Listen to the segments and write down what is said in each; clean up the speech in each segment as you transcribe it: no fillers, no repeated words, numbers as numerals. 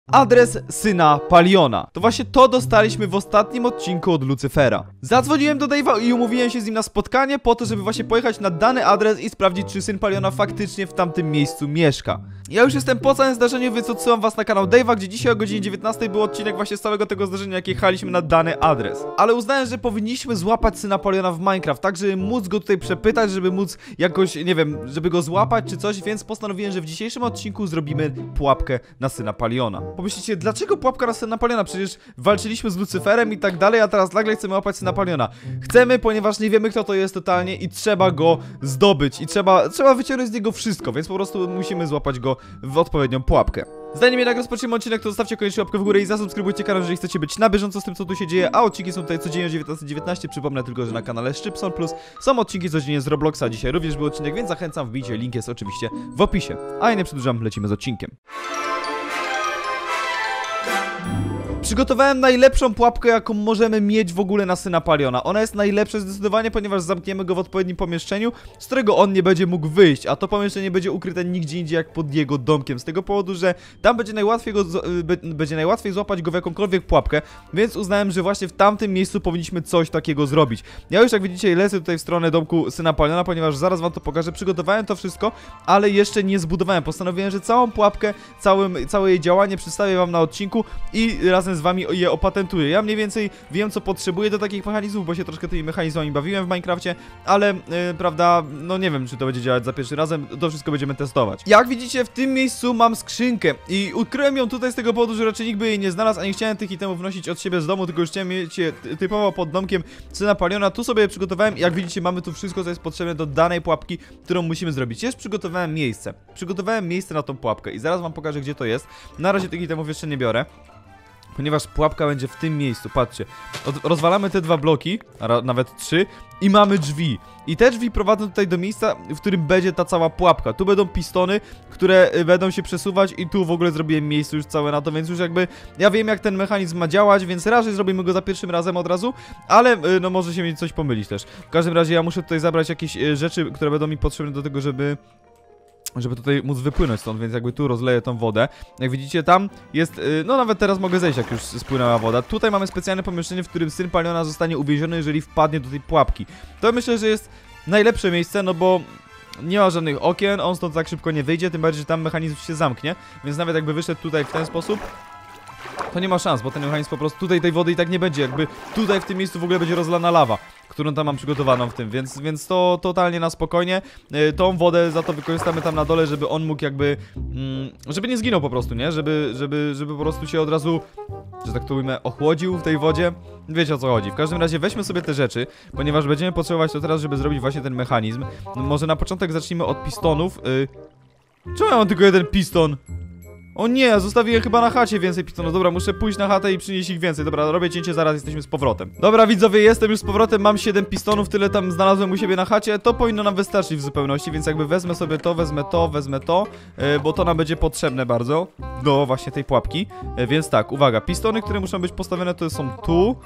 Adres syna Paliona. To właśnie to dostaliśmy w ostatnim odcinku od Lucyfera. Zadzwoniłem do Dave'a i umówiłem się z nim na spotkanie po to, żeby właśnie pojechać na dany adres i sprawdzić, czy syn Paliona faktycznie w tamtym miejscu mieszka. Ja już jestem po całym zdarzeniu, więc odsyłam was na kanał Dave'a, gdzie dzisiaj o godzinie 19 był odcinek właśnie z całego tego zdarzenia, jak jechaliśmy na dany adres. Ale uznałem, że powinniśmy złapać syna Paliona w Minecraft, tak żeby móc go tutaj przepytać, żeby móc jakoś, nie wiem, żeby go złapać czy coś, więc postanowiłem, że w dzisiejszym odcinku zrobimy pułapkę na syna Paliona. Pomyślicie, dlaczego pułapka na syna Paliona? Przecież walczyliśmy z Lucyferem i tak dalej, a teraz nagle chcemy łapać syna Paliona. Chcemy, ponieważ nie wiemy, kto to jest totalnie i trzeba go zdobyć i trzeba wyciągnąć z niego wszystko, więc po prostu musimy złapać go w odpowiednią pułapkę. Zanim jednak rozpoczniemy odcinek, to zostawcie koniecznie łapkę w górę i zasubskrybujcie kanał, jeżeli chcecie być na bieżąco z tym, co tu się dzieje, a odcinki są tutaj codziennie o 19:19. Przypomnę tylko, że na kanale Szczypson Plus są odcinki codziennie z Robloxa, dzisiaj również był odcinek, więc zachęcam, wbijcie, link jest oczywiście w opisie. A ja nie przedłużam, lecimy z odcinkiem. Przygotowałem najlepszą pułapkę, jaką możemy mieć w ogóle na syna Paliona. Ona jest najlepsza zdecydowanie, ponieważ zamkniemy go w odpowiednim pomieszczeniu, z którego on nie będzie mógł wyjść, a to pomieszczenie będzie ukryte nigdzie indziej jak pod jego domkiem, z tego powodu, że tam będzie najłatwiej złapać go w jakąkolwiek pułapkę, więc uznałem, że właśnie w tamtym miejscu powinniśmy coś takiego zrobić. Ja już, jak widzicie, lecę tutaj w stronę domku syna Paliona, ponieważ zaraz wam to pokażę. Przygotowałem to wszystko, ale jeszcze nie zbudowałem. Postanowiłem, że całą pułapkę, całe jej działanie przedstawię wam na odcinku i razem z wami je opatentuję. Ja mniej więcej wiem, co potrzebuję do takich mechanizmów, bo się troszkę tymi mechanizmami bawiłem w Minecrafcie, ale prawda, no nie wiem, czy to będzie działać za pierwszym razem, to wszystko będziemy testować. Jak widzicie, w tym miejscu mam skrzynkę i ukryłem ją tutaj z tego powodu, że raczej nikt by jej nie znalazł, a nie chciałem tych itemów nosić od siebie z domu, tylko już chciałem mieć je typowo pod domkiem syna Paliona. Tu sobie je przygotowałem i jak widzicie, mamy tu wszystko, co jest potrzebne do danej pułapki, którą musimy zrobić. Jeszcze przygotowałem miejsce. Przygotowałem miejsce na tą pułapkę i zaraz wam pokażę, gdzie to jest. Na razie tych itemów jeszcze nie biorę, ponieważ pułapka będzie w tym miejscu. Patrzcie, rozwalamy te dwa bloki, a nawet trzy, i mamy drzwi. I te drzwi prowadzą tutaj do miejsca, w którym będzie ta cała pułapka. Tu będą pistony, które będą się przesuwać i tu w ogóle zrobiłem miejsce już całe na to, więc już jakby ja wiem, jak ten mechanizm ma działać, więc raczej zrobimy go za pierwszym razem od razu, ale no może się mi coś pomylić też. W każdym razie ja muszę tutaj zabrać jakieś rzeczy, które będą mi potrzebne do tego, żeby tutaj móc wypłynąć stąd, więc jakby tu rozleję tą wodę. Jak widzicie, tam jest, no nawet teraz mogę zejść, jak już spłynęła woda. Tutaj mamy specjalne pomieszczenie, w którym syn Paliona zostanie uwięziony, jeżeli wpadnie do tej pułapki. To myślę, że jest najlepsze miejsce, no bo nie ma żadnych okien, on stąd tak szybko nie wyjdzie, tym bardziej, że tam mechanizm się zamknie, więc nawet jakby wyszedł tutaj w ten sposób, to nie ma szans, bo ten mechanizm po prostu tutaj tej wody i tak nie będzie, jakby tutaj w tym miejscu w ogóle będzie rozlana lawa, którą tam mam przygotowaną w tym, więc to totalnie na spokojnie. Tą wodę za to wykorzystamy tam na dole, żeby on mógł jakby, żeby nie zginął po prostu, nie? Żeby po prostu się od razu, że tak to ujmę, ochłodził w tej wodzie. Wiecie, o co chodzi. W każdym razie weźmy sobie te rzeczy, ponieważ będziemy potrzebować to teraz, żeby zrobić właśnie ten mechanizm. Może na początek zacznijmy od pistonów. Czemu ja mam tylko jeden piston? O nie, zostawiłem chyba na chacie więcej pistonów. Dobra, muszę pójść na chatę i przynieść ich więcej. Dobra, robię cięcie, zaraz jesteśmy z powrotem. Dobra, widzowie, jestem już z powrotem, mam 7 pistonów, tyle tam znalazłem u siebie na chacie. To powinno nam wystarczyć w zupełności, więc jakby wezmę sobie to, wezmę to, bo to nam będzie potrzebne bardzo do właśnie tej pułapki. Więc tak, uwaga, pistony, które muszą być postawione, to są tu,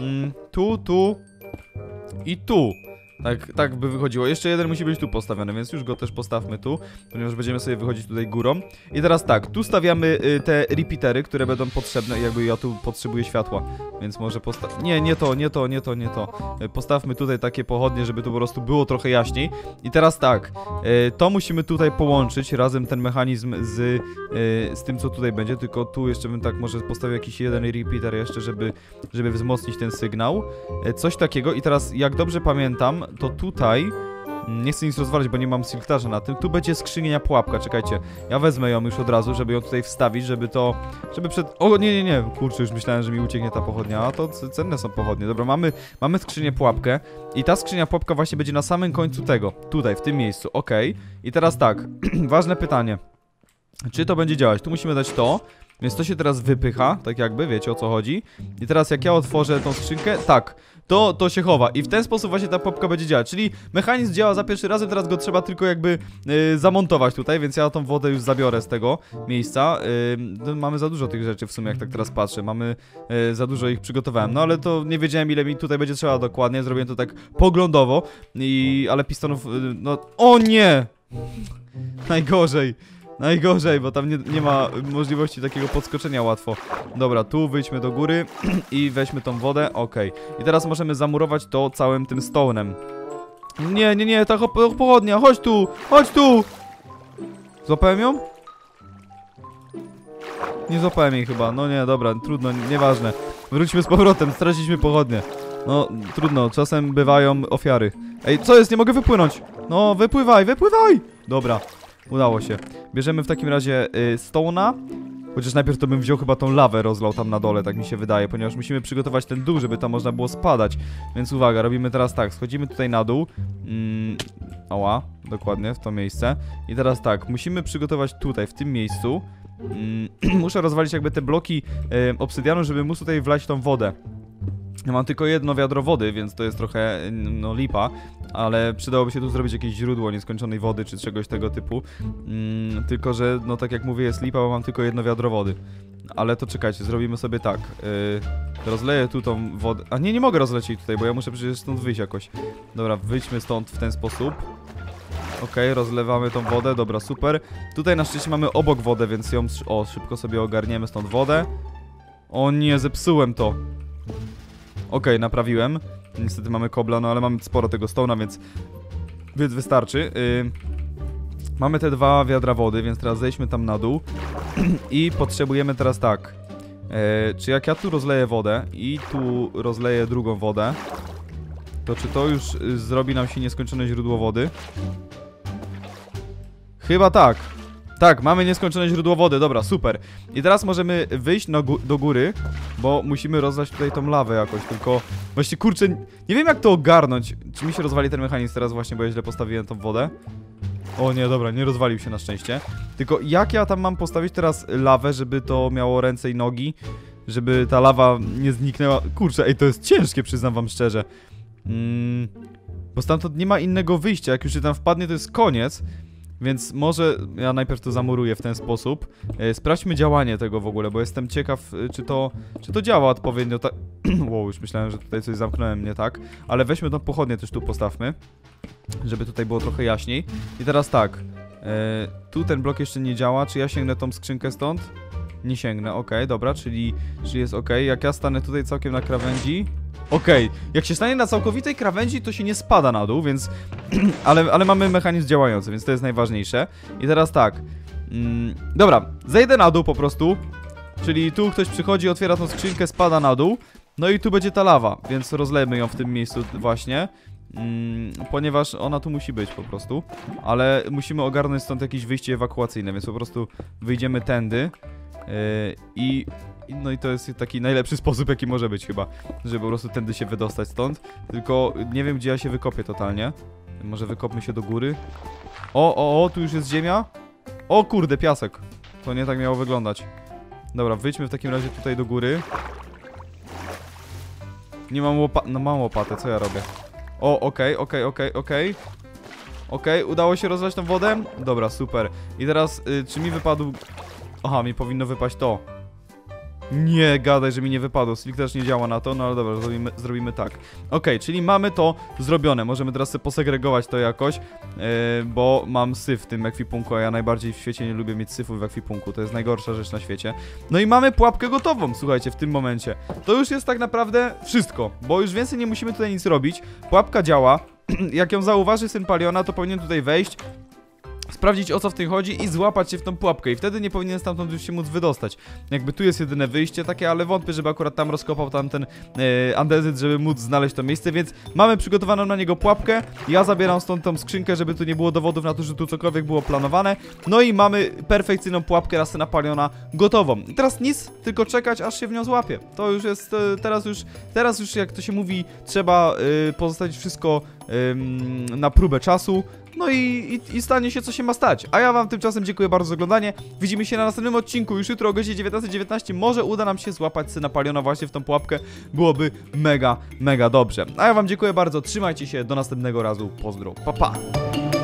tu i tu. Tak by wychodziło. Jeszcze jeden musi być tu postawiony, więc już go też postawmy tu, ponieważ będziemy sobie wychodzić tutaj górą. I teraz tak, tu stawiamy te repeatery, które będą potrzebne. Jakby ja tu potrzebuję światła, więc może nie to. Postawmy tutaj takie pochodnie, żeby to po prostu było trochę jaśniej. I teraz tak, to musimy tutaj połączyć razem ten mechanizm z tym, co tutaj będzie. Tylko tu jeszcze bym tak może postawił jakiś jeden repeater jeszcze, żeby wzmocnić ten sygnał. Coś takiego. I teraz, jak dobrze pamiętam, to tutaj, nie chcę nic rozwalić, bo nie mam silktarza na tym, tu będzie skrzynia pułapka, czekajcie, ja wezmę ją już od razu, żeby ją tutaj wstawić, żeby przed... O, nie, kurczę, już myślałem, że mi ucieknie ta pochodnia, a to cenne są pochodnie. Dobra, mamy skrzynię pułapkę i ta skrzynia pułapka właśnie będzie na samym końcu tego, tutaj, w tym miejscu, okej. I teraz tak, ważne pytanie, czy to będzie działać? Tu musimy dać to, więc to się teraz wypycha, tak jakby, wiecie, o co chodzi. I teraz jak ja otworzę tą skrzynkę, tak, to się chowa i w ten sposób właśnie ta pułapka będzie działać, czyli mechanizm działa za pierwszym razem, teraz go trzeba tylko jakby zamontować tutaj, więc ja tą wodę już zabiorę z tego miejsca. Mamy za dużo tych rzeczy w sumie, jak tak teraz patrzę, za dużo ich przygotowałem, no ale to nie wiedziałem, ile mi tutaj będzie trzeba dokładnie, zrobiłem to tak poglądowo, ale pistonów, no, o nie! Najgorzej. Najgorzej, bo tam nie ma możliwości takiego podskoczenia łatwo. Dobra, tu wyjdźmy do góry i weźmy tą wodę, okej. I teraz możemy zamurować to całym tym stone'em. Nie, ta pochodnia, chodź tu! Złapałem ją? Nie złapałem jej chyba, no nie, dobra, trudno, nieważne. Wróćmy z powrotem, straciliśmy pochodnie. No, trudno, czasem bywają ofiary. Ej, co jest? Nie mogę wypłynąć! No, wypływaj! Dobra, udało się. Bierzemy w takim razie stone'a. Chociaż najpierw to bym wziął chyba tą lawę, rozlał tam na dole, tak mi się wydaje, ponieważ musimy przygotować ten dół, żeby tam można było spadać. Więc uwaga, robimy teraz tak, schodzimy tutaj na dół. Oła, dokładnie, w to miejsce. I teraz tak, musimy przygotować tutaj, w tym miejscu. Muszę rozwalić jakby te bloki obsydianu, żeby móc tutaj wlać tą wodę. Ja mam tylko jedno wiadro wody, więc to jest trochę, no, lipa. Ale przydałoby się tu zrobić jakieś źródło nieskończonej wody, czy czegoś tego typu. Tylko, że, no tak jak mówię, jest lipa, bo mam tylko jedno wiadro wody. Ale to czekajcie, zrobimy sobie tak. Rozleję tu tą wodę. A nie mogę rozlecieć tutaj, bo ja muszę przecież stąd wyjść jakoś. Dobra, wyjdźmy stąd w ten sposób. Okej, rozlewamy tą wodę, dobra, super. Tutaj na szczęście mamy obok wodę, więc ją... O, szybko sobie ogarniemy stąd wodę. O nie, zepsułem to. Okej, naprawiłem. Niestety mamy kobla, no ale mamy sporo tego stone'a, więc wystarczy. Mamy te 2 wiadra wody, więc teraz zejdźmy tam na dół. I potrzebujemy teraz tak. Czy jak ja tu rozleję wodę i tu rozleję drugą wodę, to czy to już zrobi nam się nieskończone źródło wody? Chyba tak. Tak, mamy nieskończone źródło wody, dobra, super. I teraz możemy wyjść do góry, bo musimy rozlać tutaj tą lawę jakoś, tylko... Właściwie, kurczę, nie wiem jak to ogarnąć. Czy mi się rozwali ten mechanizm teraz właśnie, bo ja źle postawiłem tą wodę? O nie, dobra, nie rozwalił się na szczęście. Tylko jak ja tam mam postawić teraz lawę, żeby to miało ręce i nogi? Żeby ta lawa nie zniknęła... Kurczę, ej, to jest ciężkie, przyznam wam szczerze. Bo stamtąd nie ma innego wyjścia, jak już się tam wpadnie, to jest koniec. Więc może ja najpierw to zamuruję w ten sposób. Sprawdźmy działanie tego w ogóle, bo jestem ciekaw, czy to działa odpowiednio tak... Wow, już myślałem, że tutaj coś zamknąłem nie tak. Ale weźmy tą pochodnię też tu postawmy, żeby tutaj było trochę jaśniej. I teraz tak, tu ten blok jeszcze nie działa. Czy ja sięgnę tą skrzynkę stąd? Nie sięgnę, okej, dobra, czyli jest okej. Jak ja stanę tutaj całkiem na krawędzi... Okej, jak się stanie na całkowitej krawędzi, to się nie spada na dół, więc... ale mamy mechanizm działający, więc to jest najważniejsze. I teraz tak... Dobra, zejdę na dół po prostu. Czyli tu ktoś przychodzi, otwiera tą skrzynkę, spada na dół. No i tu będzie ta lawa, więc rozlejmy ją w tym miejscu właśnie. Ponieważ ona tu musi być po prostu. Ale musimy ogarnąć stąd jakieś wyjście ewakuacyjne, więc po prostu wyjdziemy tędy. No i to jest taki najlepszy sposób, jaki może być chyba, żeby po prostu tędy się wydostać stąd. Tylko nie wiem, gdzie ja się wykopię totalnie. Może wykopmy się do góry. O, tu już jest ziemia. O kurde, piasek. To nie tak miało wyglądać. Dobra, wyjdźmy w takim razie tutaj do góry. Nie mam łopaty. No mam łopatę, co ja robię? O, okej. Okej, udało się rozlać tą wodę? Dobra, super. I teraz, czy mi wypadł... Aha, mi powinno wypaść to. Nie gadaj, że mi nie wypadło. Slick też nie działa na to, no ale dobra, zrobimy tak. Okej, czyli mamy to zrobione. Możemy teraz sobie posegregować to jakoś, bo mam syf w tym ekwipunku, a ja najbardziej w świecie nie lubię mieć syfu w ekwipunku. To jest najgorsza rzecz na świecie. No i mamy pułapkę gotową, słuchajcie, w tym momencie. To już jest tak naprawdę wszystko, bo już więcej nie musimy tutaj nic robić. Pułapka działa. Jak ją zauważy syn Paliona, to powinien tutaj wejść, sprawdzić, o co w tym chodzi i złapać się w tą pułapkę i wtedy nie powinien stamtąd już się móc wydostać. Jakby tu jest jedyne wyjście takie, ale wątpię, żeby akurat tam rozkopał tamten andezyt, żeby móc znaleźć to miejsce, więc mamy przygotowaną na niego pułapkę. Ja zabieram stąd tą skrzynkę, żeby tu nie było dowodów na to, że tu cokolwiek było planowane. No i mamy perfekcyjną pułapkę na syna Paliona gotową. I teraz nic, tylko czekać, aż się w nią złapie. To już jest, teraz już jak to się mówi, trzeba pozostawić wszystko na próbę czasu. No i stanie się, co się ma stać. A ja wam tymczasem dziękuję bardzo za oglądanie. Widzimy się na następnym odcinku już jutro o godzinie 19:19. Może uda nam się złapać syna Paliona właśnie w tą pułapkę. Byłoby mega dobrze. A ja wam dziękuję bardzo. Trzymajcie się. Do następnego razu. Pozdro. Pa, pa.